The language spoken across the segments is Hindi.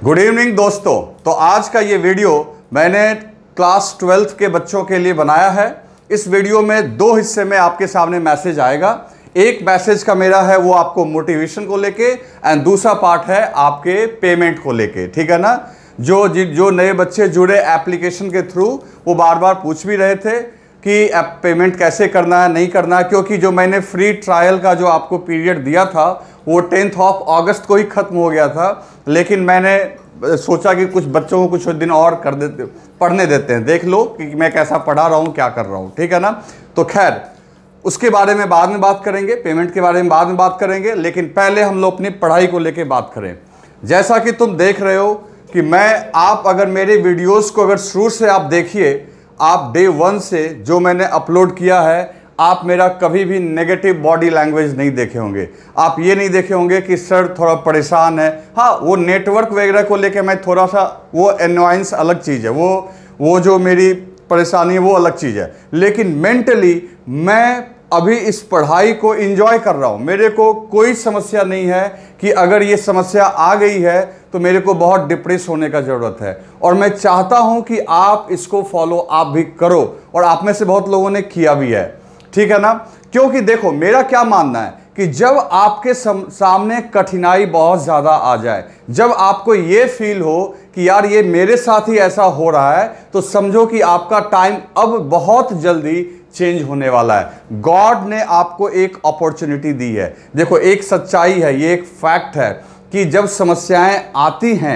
गुड इवनिंग दोस्तों। तो आज का ये वीडियो मैंने क्लास 12th के बच्चों के लिए बनाया है। इस वीडियो में दो हिस्से में आपके सामने मैसेज आएगा। एक मैसेज का मेरा है वो आपको मोटिवेशन को लेके एंड दूसरा पार्ट है आपके पेमेंट को लेके, ठीक है ना। जो नए बच्चे जुड़े एप्लीकेशन के थ्रू वो बार बार पूछ भी रहे थे कि पेमेंट कैसे करना है, नहीं करना है, क्योंकि जो मैंने फ्री ट्रायल का जो आपको पीरियड दिया था वो 10th ऑफ अगस्त को ही ख़त्म हो गया था। लेकिन मैंने सोचा कि कुछ बच्चों को कुछ दिन और पढ़ने देते हैं, देख लो कि मैं कैसा पढ़ा रहा हूँ, क्या कर रहा हूँ, ठीक है ना। तो खैर उसके बारे में बाद में बात करेंगे, पेमेंट के बारे में बाद में बात करेंगे, लेकिन पहले हम लोग अपनी पढ़ाई को लेकर बात करें। जैसा कि तुम देख रहे हो कि आप अगर मेरे वीडियोस को अगर शुरू से आप देखिए, आप डे 1 से जो मैंने अपलोड किया है, आप मेरा कभी भी नेगेटिव बॉडी लैंग्वेज नहीं देखे होंगे। आप ये नहीं देखे होंगे कि सर थोड़ा परेशान है। हाँ, वो नेटवर्क वगैरह को लेके मैं थोड़ा सा, वो एनवायंस अलग चीज़ है, वो जो मेरी परेशानी है वो अलग चीज़ है, लेकिन मेंटली मैं अभी इस पढ़ाई को एंजॉय कर रहा हूँ। मेरे को कोई समस्या नहीं है कि अगर ये समस्या आ गई है तो मेरे को बहुत डिप्रेस होने का ज़रूरत है, और मैं चाहता हूँ कि आप इसको फॉलो आप भी करो, और आप में से बहुत लोगों ने किया भी है, ठीक है ना। क्योंकि देखो मेरा क्या मानना है कि जब आपके सामने कठिनाई बहुत ज़्यादा आ जाए, जब आपको ये फील हो कि यार ये मेरे साथ ही ऐसा हो रहा है, तो समझो कि आपका टाइम अब बहुत जल्दी चेंज होने वाला है। गॉड ने आपको एक अपॉर्चुनिटी दी है। देखो एक सच्चाई है, ये एक फैक्ट है कि जब समस्याएं आती हैं,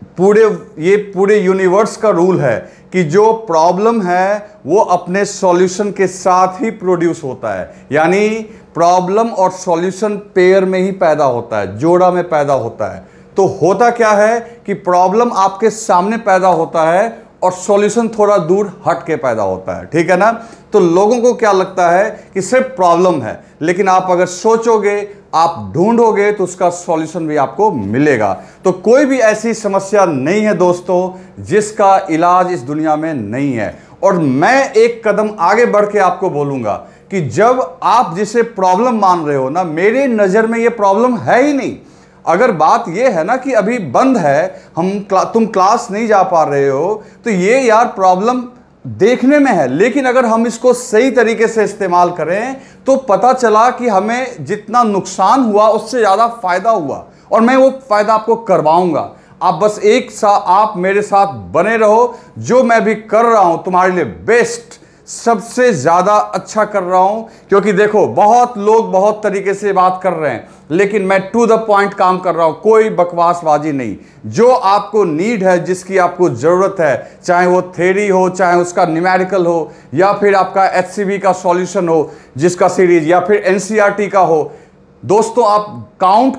पूरे यूनिवर्स का रूल है कि जो प्रॉब्लम है वो अपने सॉल्यूशन के साथ ही प्रोड्यूस होता है। यानी प्रॉब्लम और सॉल्यूशन पेयर में ही पैदा होता है, जोड़ा में पैदा होता है। तो होता क्या है कि प्रॉब्लम आपके सामने पैदा होता है और सॉल्यूशन थोड़ा दूर हट के पैदा होता है, ठीक है ना। तो लोगों को क्या लगता है कि सिर्फ प्रॉब्लम है, लेकिन आप अगर सोचोगे, आप ढूंढोगे तो उसका सॉल्यूशन भी आपको मिलेगा। तो कोई भी ऐसी समस्या नहीं है दोस्तों जिसका इलाज इस दुनिया में नहीं है। और मैं एक कदम आगे बढ़ के आपको बोलूंगा कि जब आप जिसे प्रॉब्लम मान रहे हो ना, मेरी नज़र में ये प्रॉब्लम है ही नहीं। अगर बात ये है ना कि अभी बंद है, तुम क्लास नहीं जा पा रहे हो, तो ये यार प्रॉब्लम देखने में है, लेकिन अगर हम इसको सही तरीके से इस्तेमाल करें तो पता चला कि हमें जितना नुकसान हुआ उससे ज़्यादा फायदा हुआ, और मैं वो फायदा आपको करवाऊंगा। आप बस आप मेरे साथ बने रहो। जो मैं भी कर रहा हूं तुम्हारे लिए बेस्ट, सबसे ज़्यादा अच्छा कर रहा हूं। क्योंकि देखो बहुत लोग बहुत तरीके से बात कर रहे हैं, लेकिन मैं टू द पॉइंट काम कर रहा हूं, कोई बकवासबाजी नहीं। जो आपको नीड है, जिसकी आपको ज़रूरत है, चाहे वो थ्योरी हो, चाहे उसका न्यूमेरिकल हो, या फिर आपका HCV का सॉल्यूशन हो जिसका सीरीज, या फिर NCERT का हो, दोस्तों आप काउंट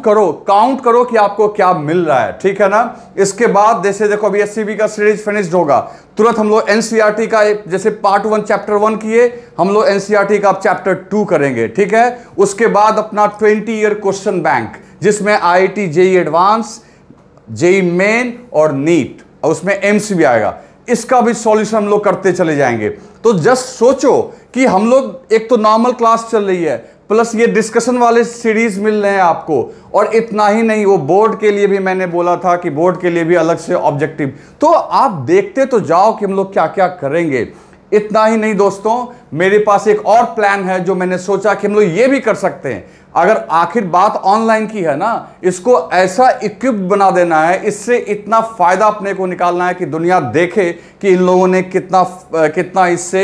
करो कि आपको क्या मिल रहा है, ठीक है ना। इसके बाद जैसे देखो अभी HCV का सीरीज फिनिश्ड होगा, तुरंत हम लोग NCERT का जैसे पार्ट 1 चैप्टर 1 किए, हम लोग NCERT का चैप्टर 2 करेंगे, ठीक है। उसके बाद अपना 20 ईयर क्वेश्चन बैंक, जिसमें IIT JEE advance, JEE main और नीट, और उसमें एम्स भी आएगा, इसका भी सॉल्यूशन हम लोग करते चले जाएंगे। तो जस्ट सोचो कि हम लोग, एक तो नॉर्मल क्लास चल रही है, प्लस ये डिस्कशन वाले सीरीज मिल रहे हैं आपको, और इतना ही नहीं, वो बोर्ड के लिए भी मैंने बोला था कि बोर्ड के लिए भी अलग से ऑब्जेक्टिव। तो आप देखते तो जाओ कि हम लोग क्या क्या करेंगे। इतना ही नहीं दोस्तों, मेरे पास एक और प्लान है जो मैंने सोचा कि हम लोग ये भी कर सकते हैं। अगर आखिर बात ऑनलाइन की है ना, इसको ऐसा इक्विप्ड बना देना है, इससे इतना फायदा अपने को निकालना है कि दुनिया देखे कि इन लोगों ने कितना इससे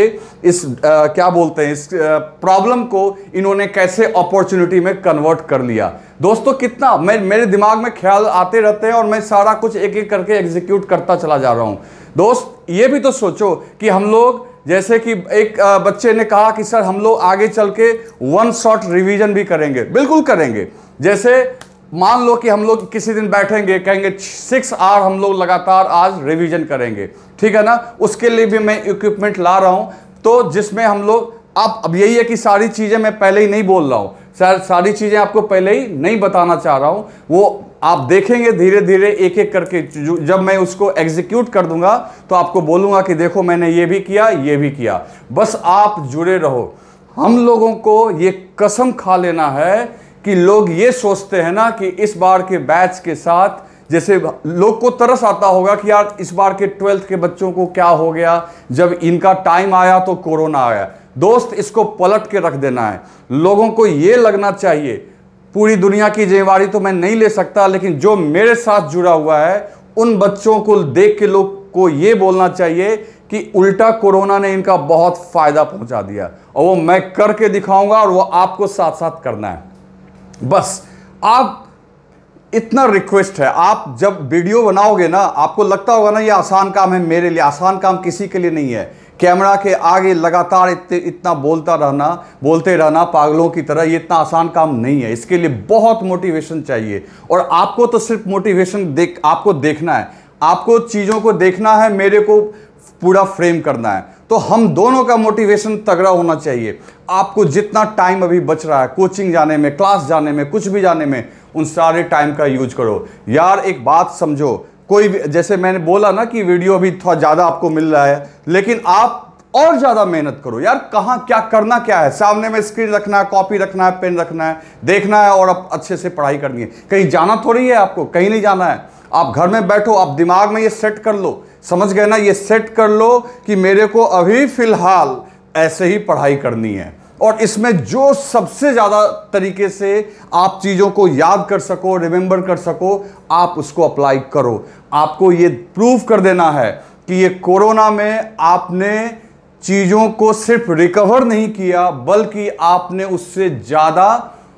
क्या बोलते हैं, इस प्रॉब्लम को इन्होंने कैसे अपॉर्चुनिटी में कन्वर्ट कर लिया। दोस्तों कितना मेरे दिमाग में ख्याल आते रहते हैं, और मैं सारा कुछ एक एक करके एग्जीक्यूट करता चला जा रहा हूं। दोस्त ये भी तो सोचो कि हम लोग, जैसे कि एक बच्चे ने कहा कि सर हम लोग आगे चल के 1 शॉट रिवीजन भी करेंगे। बिल्कुल करेंगे। जैसे मान लो कि हम लोग किसी दिन बैठेंगे, कहेंगे 6 आवर हम लोग लगातार आज रिवीजन करेंगे, ठीक है ना। उसके लिए भी मैं इक्विपमेंट ला रहा हूं, तो जिसमें हम लोग, अब यही है कि सारी चीज़ें मैं पहले ही नहीं बोल रहा हूँ, सारी चीज़ें आपको पहले ही नहीं बताना चाह रहा हूँ। वो आप देखेंगे धीरे धीरे एक एक करके, जब मैं उसको एग्जीक्यूट कर दूंगा तो आपको बोलूंगा कि देखो मैंने ये भी किया, ये भी किया। बस आप जुड़े रहो। हम लोगों को ये कसम खा लेना है कि लोग ये सोचते हैं ना कि इस बार के बैच के साथ जैसे लोग को तरस आता होगा कि यार इस बार के 12th के बच्चों को क्या हो गया, जब इनका टाइम आया तो कोरोना आया। दोस्त, इसको पलट के रख देना है। लोगों को यह लगना चाहिए, पूरी दुनिया की जिम्मेवारी तो मैं नहीं ले सकता, लेकिन जो मेरे साथ जुड़ा हुआ है उन बच्चों को देख के लोग को यह बोलना चाहिए कि उल्टा कोरोना ने इनका बहुत फायदा पहुंचा दिया, और वो मैं करके दिखाऊंगा, और वो आपको साथ साथ करना है। बस आप, इतना रिक्वेस्ट है, आप जब वीडियो बनाओगे ना, आपको लगता होगा ना ये आसान काम है मेरे लिए, आसान काम किसी के लिए नहीं है। कैमरा के आगे लगातार इतना बोलते रहना पागलों की तरह, ये इतना आसान काम नहीं है। इसके लिए बहुत मोटिवेशन चाहिए, और आपको तो सिर्फ मोटिवेशन आपको देखना है, आपको चीज़ों को देखना है, मेरे को पूरा फ्रेम करना है। तो हम दोनों का मोटिवेशन तगड़ा होना चाहिए। आपको जितना टाइम अभी बच रहा है कोचिंग जाने में, क्लास जाने में, कुछ भी जाने में, उन सारे टाइम का यूज करो। यार एक बात समझो, कोई भी, जैसे मैंने बोला ना कि वीडियो अभी थोड़ा ज़्यादा आपको मिल रहा है, लेकिन आप और ज़्यादा मेहनत करो। यार कहाँ क्या करना क्या है, सामने में स्क्रीन रखना है, कॉपी रखना है, पेन रखना है, देखना है, और अब अच्छे से पढ़ाई करनी है। कहीं जाना थोड़ी है आपको, कहीं नहीं जाना है। आप घर में बैठो, आप दिमाग में ये सेट कर लो, समझ गए ना, ये सेट कर लो कि मेरे को अभी फिलहाल ऐसे ही पढ़ाई करनी है, और इसमें जो सबसे ज़्यादा तरीके से आप चीज़ों को याद कर सको, रिमेंबर कर सको, आप उसको अप्लाई करो। आपको ये प्रूव कर देना है कि ये कोरोना में आपने चीज़ों को सिर्फ रिकवर नहीं किया, बल्कि आपने उससे ज़्यादा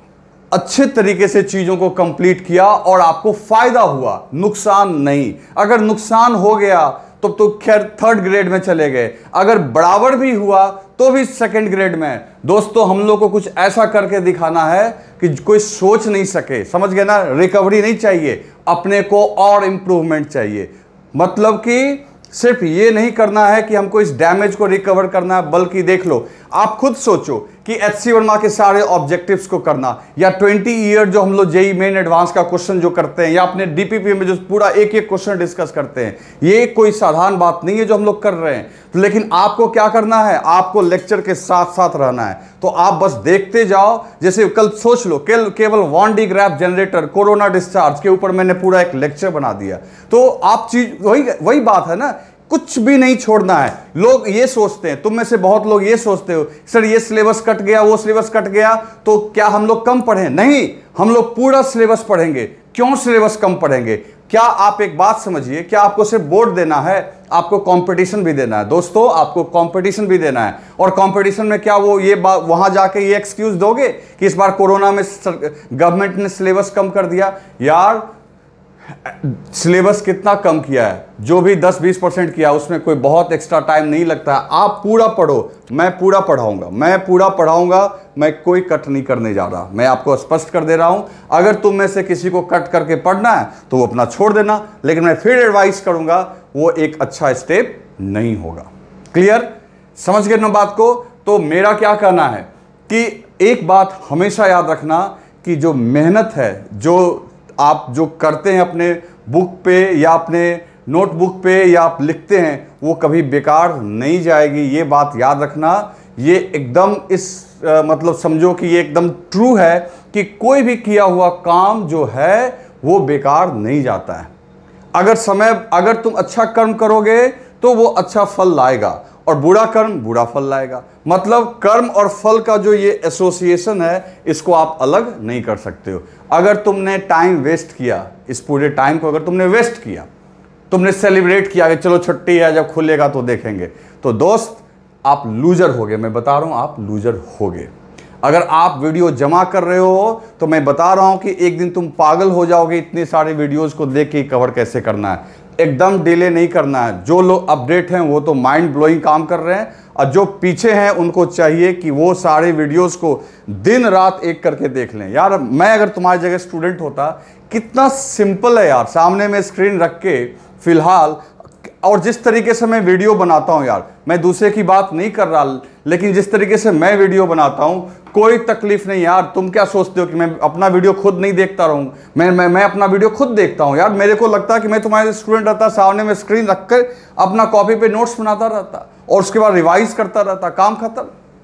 अच्छे तरीके से चीज़ों को कंप्लीट किया, और आपको फायदा हुआ, नुकसान नहीं। अगर नुकसान हो गया तो खैर 3rd ग्रेड में चले गए, अगर बराबर भी हुआ तो भी 2nd ग्रेड में। दोस्तों, हम लोग को कुछ ऐसा करके दिखाना है कि कोई सोच नहीं सके, समझ गए ना। रिकवरी नहीं चाहिए, अपने को और इंप्रूवमेंट चाहिए। मतलब कि सिर्फ ये नहीं करना है कि हमको इस डैमेज को रिकवर करना है, बल्कि देख लो, आप खुद सोचो कि एचसी वर्मा के सारे ऑब्जेक्टिव्स को करना, या 20 ईयर जो हम लोग जेई मेन एडवांस का क्वेश्चन जो करते हैं, या अपने डीपीपी में जो पूरा एक एक क्वेश्चन डिस्कस करते हैं, ये कोई साधारण बात नहीं है जो हम लोग कर रहे हैं। लेकिन आपको क्या करना है, आपको लेक्चर के साथ साथ रहना है। तो आप बस देखते जाओ। जैसे कल सोच लो, केवल 1D graph generator corona discharge के ऊपर मैंने पूरा एक लेक्चर बना दिया। तो आप चीज वही बात है ना, कुछ भी नहीं छोड़ना है। लोग ये सोचते हैं, तुम में से बहुत लोग ये सोचते हो, सर ये सिलेबस कट गया, वो सिलेबस कट गया, तो क्या हम लोग कम पढ़ें? नहीं, हम लोग पूरा सिलेबस पढ़ेंगे। क्यों सिलेबस कम पढ़ेंगे? क्या आप एक बात समझिए, क्या आपको सिर्फ बोर्ड देना है? आपको कंपटीशन भी देना है दोस्तों, आपको कंपटीशन भी देना है। और कंपटीशन में क्या वो ये वहां जाके ये एक्सक्यूज दोगे कि इस बार कोरोना में गवर्नमेंट ने सिलेबस कम कर दिया? यार सिलेबस कितना कम किया है? जो भी 10-20% किया, उसमें कोई बहुत एक्स्ट्रा टाइम नहीं लगता है। आप पूरा पढ़ो, मैं पूरा पढ़ाऊंगा, मैं कोई कट नहीं करने जा रहा। मैं आपको स्पष्ट कर दे रहा हूं, अगर तुम में से किसी को कट करके पढ़ना है तो वो अपना छोड़ देना, लेकिन मैं फिर एडवाइस करूंगा, वो एक अच्छा स्टेप नहीं होगा। क्लियर? समझ गए ना बात को? तो मेरा क्या कहना है कि एक बात हमेशा याद रखना कि जो मेहनत है, जो आप जो करते हैं अपने बुक पे या अपने नोटबुक पे या आप लिखते हैं, वो कभी बेकार नहीं जाएगी। ये बात याद रखना। ये एकदम मतलब समझो कि ये एकदम ट्रू है कि कोई भी किया हुआ काम जो है वो बेकार नहीं जाता है। अगर तुम अच्छा कर्म करोगे तो वो अच्छा फल लाएगा, और बुरा कर्म बुरा फल लाएगा। मतलब कर्म और फल का जो ये एसोसिएशन है, इसको आप अलग नहीं कर सकते हो। अगर तुमने टाइम वेस्ट किया, इस पूरे टाइम को अगर तुमने वेस्ट किया, तुमने सेलिब्रेट किया कि चलो छुट्टी है, जब खुलेगा तो देखेंगे, तो दोस्त आप लूजर हो गए। मैं बता रहा हूं, आप लूजर हो गए। अगर आप वीडियो जमा कर रहे हो तो मैं बता रहा हूं कि एक दिन तुम पागल हो जाओगे, इतने सारे वीडियोस को देख के कवर कैसे करना है। एकदम डिले नहीं करना है। जो लोग अपडेट हैं वो तो माइंड ब्लोइंग काम कर रहे हैं, और जो पीछे हैं उनको चाहिए कि वो सारे वीडियोस को दिन रात एक करके देख लें। यार मैं अगर तुम्हारी जगह स्टूडेंट होता, कितना सिंपल है यार, सामने में स्क्रीन रख के फिलहाल, और जिस तरीके से मैं वीडियो बनाता हूं, यार मैं दूसरे की बात नहीं कर रहा, लेकिन जिस तरीके से मैं वीडियो बनाता हूं, कोई तकलीफ नहीं। यार तुम क्या सोचते हो कि मैं अपना वीडियो खुद नहीं देखता रहूं? मैं अपना वीडियो खुद देखता हूं। यार मेरे को लगता है कि मैं तुम्हारे स्टूडेंट रहता, सामने में स्क्रीन रखकर अपना कॉपी पे नोट्स बनाता रहता, और उसके बाद रिवाइज करता रहता, काम खत्म।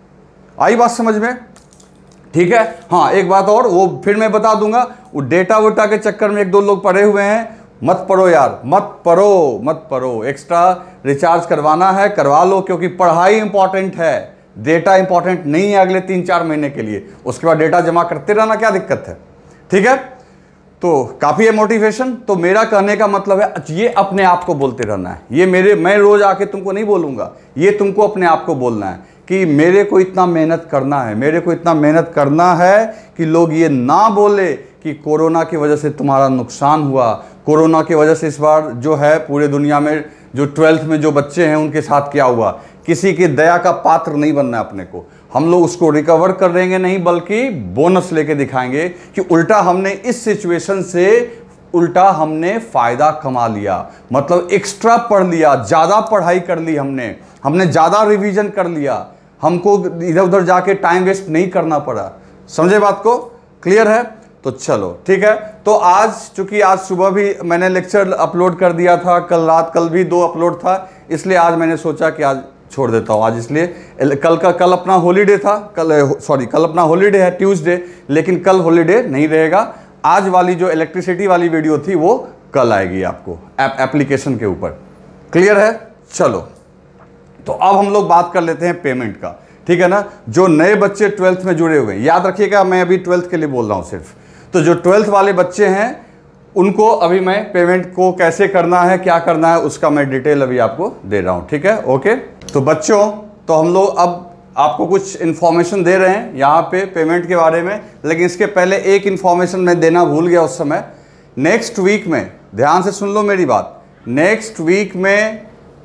आई बात समझ में? ठीक है। हाँ, एक बात और, वो फिर मैं बता दूंगा। वो डेटा वोटा के चक्कर में 1-2 लोग पड़े हुए हैं, मत पढ़ो यार, मत पढ़ो। एक्स्ट्रा रिचार्ज करवाना है करवा लो, क्योंकि पढ़ाई इंपॉर्टेंट है, डेटा इंपॉर्टेंट नहीं है अगले 3-4 महीने के लिए। उसके बाद डेटा जमा करते रहना, क्या दिक्कत है? ठीक है, तो काफ़ी है मोटिवेशन। तो मेरा कहने का मतलब है ये अपने आप को बोलते रहना है। ये मैं रोज आके तुमको नहीं बोलूँगा, ये तुमको अपने आप को बोलना है कि मेरे को इतना मेहनत करना है, मेरे को इतना मेहनत करना है कि लोग ये ना बोले कि कोरोना की वजह से तुम्हारा नुकसान हुआ, कोरोना की वजह से इस बार जो है पूरे दुनिया में जो 12th में जो बच्चे हैं उनके साथ क्या हुआ। किसी की दया का पात्र नहीं बनना है अपने को। हम लोग उसको रिकवर कर देंगे नहीं, बल्कि बोनस लेके दिखाएंगे कि उल्टा हमने इस सिचुएशन से उल्टा हमने फायदा कमा लिया, मतलब एक्स्ट्रा पढ़ लिया, ज़्यादा पढ़ाई कर ली हमने ज़्यादा रिवीजन कर लिया, हमको इधर उधर जाके टाइम वेस्ट नहीं करना पड़ा। समझे बात को? क्लियर है? तो चलो ठीक है। तो आज चूंकि आज सुबह भी मैंने लेक्चर अपलोड कर दिया था, कल भी 2 अपलोड था, इसलिए आज मैंने सोचा कि आज छोड़ देता हूँ आज, इसलिए कल अपना हॉलीडे था, कल अपना हॉलीडे है ट्यूसडे, लेकिन कल हॉलीडे नहीं रहेगा। आज वाली जो इलेक्ट्रिसिटी वाली वीडियो थी वो कल आएगी आपको एप्लीकेशन के ऊपर। क्लियर है? चलो, तो अब हम लोग बात कर लेते हैं पेमेंट का, ठीक है ना। जो नए बच्चे 12th में जुड़े हुए हैं, याद रखिएगा मैं अभी 12th के लिए बोल रहा हूँ सिर्फ, तो जो 12th वाले बच्चे हैं उनको अभी मैं पेमेंट को कैसे करना है, क्या करना है, उसका मैं डिटेल अभी आपको दे रहा हूँ, ठीक है? ओके, तो बच्चों, तो हम लोग अब आपको कुछ इन्फॉर्मेशन दे रहे हैं यहाँ पे पेमेंट के बारे में, लेकिन इसके पहले एक इन्फॉर्मेशन मैं देना भूल गया उस समय। नेक्स्ट वीक में, ध्यान से सुन लो मेरी बात, नेक्स्ट वीक में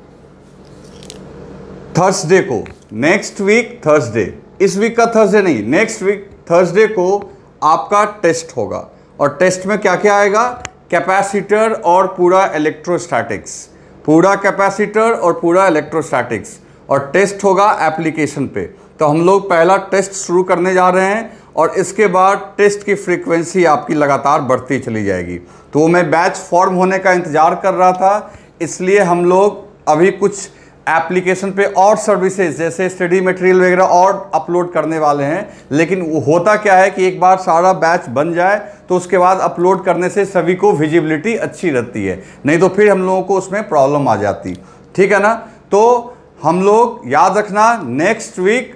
थर्सडे को, नेक्स्ट वीक थर्सडे, इस वीक का थर्सडे नहीं, नेक्स्ट वीक थर्सडे को आपका टेस्ट होगा। और टेस्ट में क्या क्या आएगा? कैपेसिटर और पूरा इलेक्ट्रोस्टैटिक्स, पूरा कैपेसिटर और पूरा इलेक्ट्रोस्टैटिक्स, और टेस्ट होगा एप्लीकेशन पे। तो हम लोग पहला टेस्ट शुरू करने जा रहे हैं और इसके बाद टेस्ट की फ्रीक्वेंसी आपकी लगातार बढ़ती चली जाएगी। तो मैं बैच फॉर्म होने का इंतज़ार कर रहा था, इसलिए हम लोग अभी कुछ एप्लीकेशन पे और सर्विसेज जैसे स्टडी मटेरियल वगैरह और अपलोड करने वाले हैं। लेकिन वो होता क्या है कि एक बार सारा बैच बन जाए तो उसके बाद अपलोड करने से सभी को विजिबिलिटी अच्छी रहती है, नहीं तो फिर हम लोगों को उसमें प्रॉब्लम आ जाती, ठीक है ना। तो हम लोग याद रखना, नेक्स्ट वीक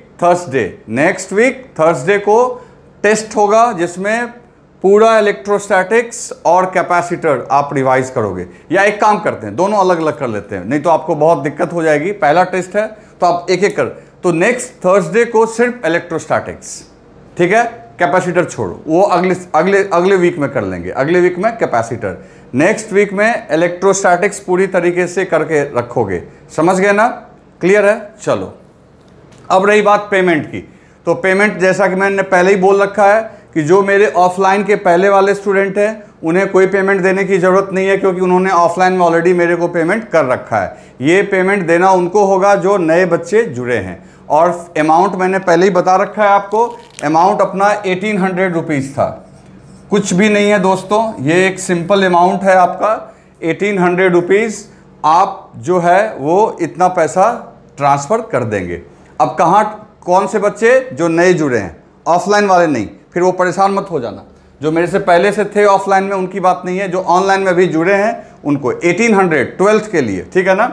थर्सडे को टेस्ट होगा जिसमें पूरा इलेक्ट्रोस्टैटिक्स और कैपेसिटर आप रिवाइज करोगे। या एक काम करते हैं, दोनों अलग अलग कर लेते हैं, नहीं तो आपको बहुत दिक्कत हो जाएगी। पहला टेस्ट है तो आप एक एक कर, तो नेक्स्ट थर्सडे को सिर्फ इलेक्ट्रोस्टैटिक्स, ठीक है, कैपेसिटर छोड़ो, वो अगले वीक में कर लेंगे। अगले वीक में कैपेसिटर, नेक्स्ट वीक में इलेक्ट्रोस्टैटिक्स पूरी तरीके से करके रखोगे। समझ गए ना? क्लियर है? चलो, अब रही बात पेमेंट की। तो पेमेंट जैसा कि मैंने पहले ही बोल रखा है कि जो मेरे ऑफलाइन के पहले वाले स्टूडेंट हैं उन्हें कोई पेमेंट देने की ज़रूरत नहीं है, क्योंकि उन्होंने ऑफलाइन में ऑलरेडी मेरे को पेमेंट कर रखा है। ये पेमेंट देना उनको होगा जो नए बच्चे जुड़े हैं। और अमाउंट मैंने पहले ही बता रखा है आपको, अमाउंट अपना 1800 रुपीज़ था, कुछ भी नहीं है दोस्तों, ये एक सिंपल अमाउंट है आपका 1800 रुपीज़। आप जो है वो इतना पैसा ट्रांसफ़र कर देंगे। अब कौन से बच्चे जो नए जुड़े हैं, ऑफलाइन वाले नहीं, फिर वो परेशान मत हो जाना। जो मेरे से पहले से थे ऑफलाइन में उनकी बात नहीं है, जो ऑनलाइन में भी जुड़े हैं उनको 1800 12th के लिए, ठीक है ना।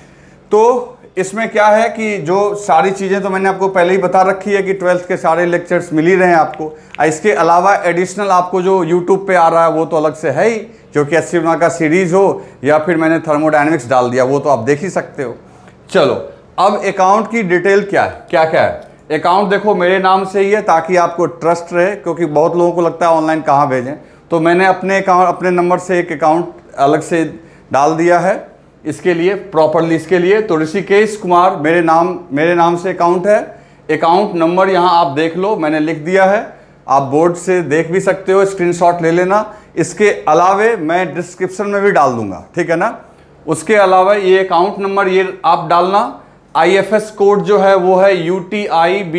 तो इसमें क्या है कि जो सारी चीज़ें तो मैंने आपको पहले ही बता रखी है कि 12th के सारे लेक्चर्स मिल ही रहे हैं आपको। इसके अलावा एडिशनल आपको जो यूट्यूब पे आ रहा है वो तो अलग से है ही, जो कि 80 गुना का सीरीज़ हो या फिर मैंने थर्मोडायनेमिक्स डाल दिया, वो तो आप देख ही सकते हो। चलो, अब अकाउंट की डिटेल क्या है, क्या क्या है। अकाउंट देखो मेरे नाम से ही है ताकि आपको ट्रस्ट रहे, क्योंकि बहुत लोगों को लगता है ऑनलाइन कहाँ भेजें। तो मैंने अपने नंबर से एक अकाउंट अलग से डाल दिया है इसके लिए, प्रॉपरली इसके लिए। तो ऋषिकेश कुमार मेरे नाम से अकाउंट है। अकाउंट नंबर यहाँ आप देख लो, मैंने लिख दिया है, आप बोर्ड से देख भी सकते हो, स्क्रीनशॉट ले लेना। इसके अलावे मैं डिस्क्रिप्शन में भी डाल दूंगा, ठीक है ना। उसके अलावा ये अकाउंट नंबर ये आप डालना। IFS कोड जो है वो है UTIB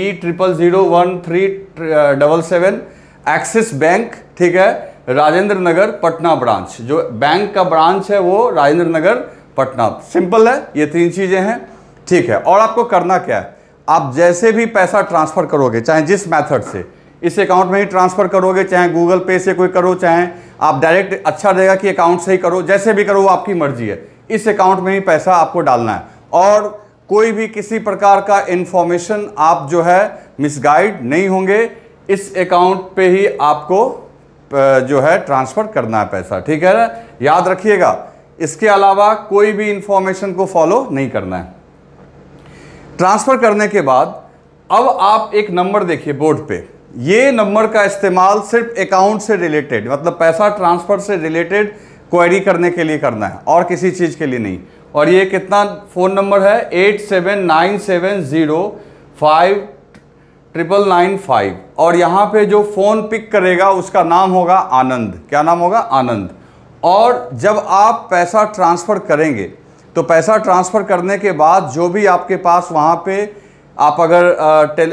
000137 एक्सिस बैंक, ठीक है, राजेंद्र नगर पटना ब्रांच। जो बैंक का ब्रांच है वो राजेंद्र नगर पटना। सिंपल है, ये 3 चीज़ें हैं, ठीक है। और आपको करना क्या है, आप जैसे भी पैसा ट्रांसफ़र करोगे, चाहे जिस मेथड से, इस अकाउंट में ही ट्रांसफ़र करोगे, चाहे गूगल पे से कोई करो, चाहे आप डायरेक्ट अच्छा रहेगा कि अकाउंट से ही करो, जैसे भी करो वो आपकी मर्जी है। इस अकाउंट में ही पैसा आपको डालना है और कोई भी किसी प्रकार का इंफॉर्मेशन आप जो है मिसगाइड नहीं होंगे। इस अकाउंट पे ही आपको जो है ट्रांसफर करना है पैसा, ठीक है ना, याद रखिएगा। इसके अलावा कोई भी इंफॉर्मेशन को फॉलो नहीं करना है। ट्रांसफर करने के बाद अब आप एक नंबर देखिए बोर्ड पे, ये नंबर का इस्तेमाल सिर्फ अकाउंट से रिलेटेड, मतलब पैसा ट्रांसफर से रिलेटेड क्वेरी करने के लिए करना है और किसी चीज के लिए नहीं। और ये कितना फोन नंबर है, 8797059995। और यहां पे जो फोन पिक करेगा उसका नाम होगा आनंद। क्या नाम होगा? आनंद। और जब आप पैसा ट्रांसफर करेंगे तो पैसा ट्रांसफर करने के बाद जो भी आपके पास वहां पे आप अगर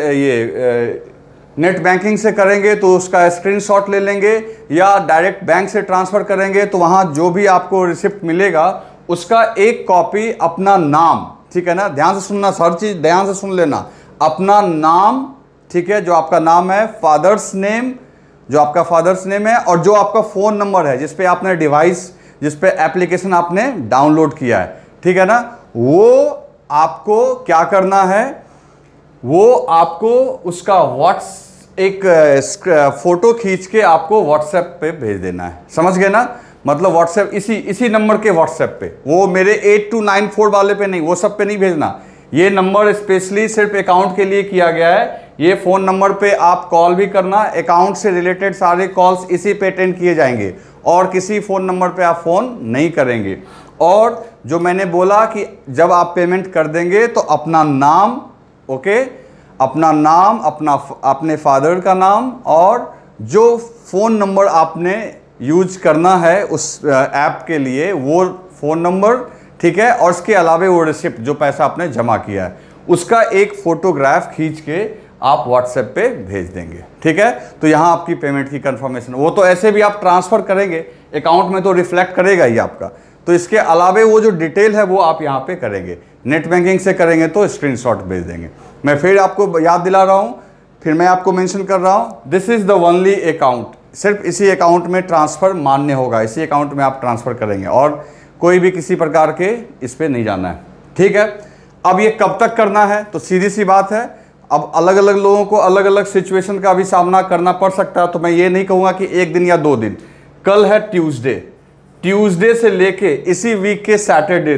नेट बैंकिंग से करेंगे तो उसका स्क्रीनशॉट ले लेंगे, या डायरेक्ट बैंक से ट्रांसफर करेंगे तो वहां जो भी आपको रिसिप्ट मिलेगा उसका एक कॉपी अपना नाम, ठीक है ना, ध्यान से सुनना, हर चीज ध्यान से सुन लेना, अपना नाम, ठीक है, जो आपका नाम है, फादर्स नेम, जो आपका फादर्स नेम है, और जो आपका फोन नंबर है जिसपे आपने डिवाइस, जिसपे एप्लीकेशन आपने डाउनलोड किया है, ठीक है ना, वो आपको क्या करना है, वो आपको उसका एक फोटो खींच के आपको व्हाट्सएप पे भेज देना है। समझ गए ना? मतलब व्हाट्सएप इसी नंबर के व्हाट्सएप पे, वो मेरे 8294 वाले पे नहीं, वो सब पे नहीं भेजना। ये नंबर स्पेशली सिर्फ अकाउंट के लिए किया गया है। ये फोन नंबर पे आप कॉल भी करना, अकाउंट से रिलेटेड सारे कॉल्स इसी पे अटेंड किए जाएंगे और किसी फोन नंबर पे आप फोन नहीं करेंगे। और जो मैंने बोला कि जब आप पेमेंट कर देंगे तो अपना नाम, ओके, अपना नाम, अपने फादर का नाम और जो फ़ोन नंबर आपने यूज करना है उस ऐप के लिए वो फ़ोन नंबर, ठीक है, और इसके अलावा वो रिसिप्ट जो पैसा आपने जमा किया है उसका एक फ़ोटोग्राफ खींच के आप व्हाट्सएप पे भेज देंगे, ठीक है। तो यहाँ आपकी पेमेंट की कंफर्मेशन, वो तो ऐसे भी आप ट्रांसफ़र करेंगे अकाउंट में तो रिफ्लेक्ट करेगा ही आपका, तो इसके अलावा वो जो डिटेल है वो आप यहाँ पे करेंगे। नेट बैंकिंग से करेंगे तो स्क्रीनशॉट भेज देंगे। मैं फिर आपको याद दिला रहा हूँ, फिर मैं आपको मेंशन कर रहा हूँ, this is the only account, सिर्फ इसी अकाउंट में ट्रांसफ़र मान्य होगा, इसी अकाउंट में आप ट्रांसफ़र करेंगे और कोई भी किसी प्रकार के इस पर नहीं जाना है, ठीक है। अब ये कब तक करना है, तो सीधी सी बात है, अब अलग अलग लोगों को अलग अलग सिचुएशन का भी सामना करना पड़ सकता है, तो मैं ये नहीं कहूँगा कि 1 दिन या 2 दिन। कल है ट्यूसडे से लेके इसी वीक के सैटरडे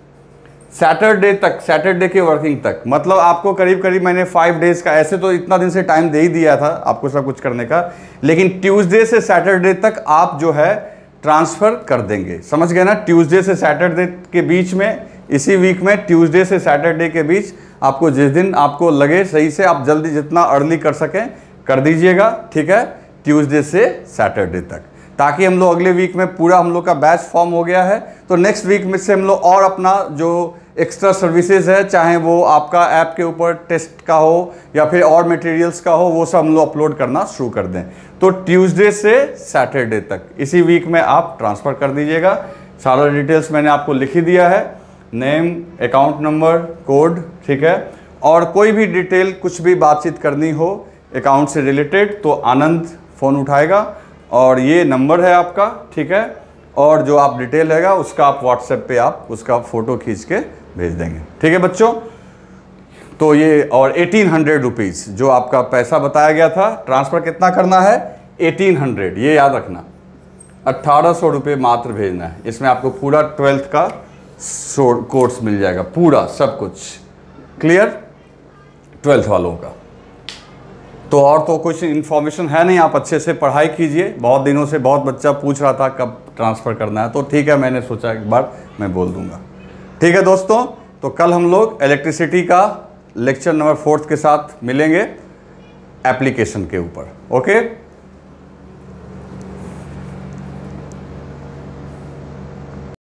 के वर्किंग तक, मतलब आपको करीब करीब मैंने 5 डेज का, ऐसे तो इतना दिन से टाइम दे ही दिया था आपको सब कुछ करने का, लेकिन ट्यूसडे से सैटरडे तक आप जो है ट्रांसफ़र कर देंगे। समझ गए ना? ट्यूसडे से सैटरडे के बीच में, इसी वीक में ट्यूसडे से सैटरडे के बीच आपको जिस दिन आपको लगे सही से, आप जल्दी जितना अर्ली कर सकें कर दीजिएगा, ठीक है, ट्यूसडे से सैटरडे तक, ताकि हम लोग अगले वीक में पूरा हम लोग का बैच फॉर्म हो गया है, तो नेक्स्ट वीक में से हम लोग और अपना जो एक्स्ट्रा सर्विसेज है, चाहे वो आपका ऐप के ऊपर टेस्ट का हो या फिर और मटेरियल्स का हो, वो सब हम लोग अपलोड करना शुरू कर दें। तो ट्यूसडे से सैटरडे तक इसी वीक में आप ट्रांसफ़र कर दीजिएगा। सारा डिटेल्स मैंने आपको लिख ही दिया है, नेम, अकाउंट नंबर, कोड, ठीक है, और कोई भी डिटेल कुछ भी बातचीत करनी हो अकाउंट से रिलेटेड तो आनंद फ़ोन उठाएगा और ये नंबर है आपका, ठीक है, और जो आप डिटेल रहेगा उसका आप व्हाट्सएप पे आप उसका फ़ोटो खींच के भेज देंगे, ठीक है बच्चों। तो ये और 1800 रुपीज़ जो आपका पैसा बताया गया था, ट्रांसफ़र कितना करना है, 1800, ये याद रखना, 1800 रुपये मात्र भेजना है। इसमें आपको पूरा 12th का कोर्स मिल जाएगा, पूरा सब कुछ क्लियर 12th वालों का। तो और तो कुछ इन्फॉर्मेशन है नहीं, आप अच्छे से पढ़ाई कीजिए। बहुत दिनों से बहुत बच्चा पूछ रहा था कब ट्रांसफ़र करना है, तो ठीक है, मैंने सोचा एक बार मैं बोल दूंगा, ठीक है दोस्तों। तो कल हम लोग इलेक्ट्रिसिटी का लेक्चर नंबर 4 के साथ मिलेंगे एप्लीकेशन के ऊपर, ओके।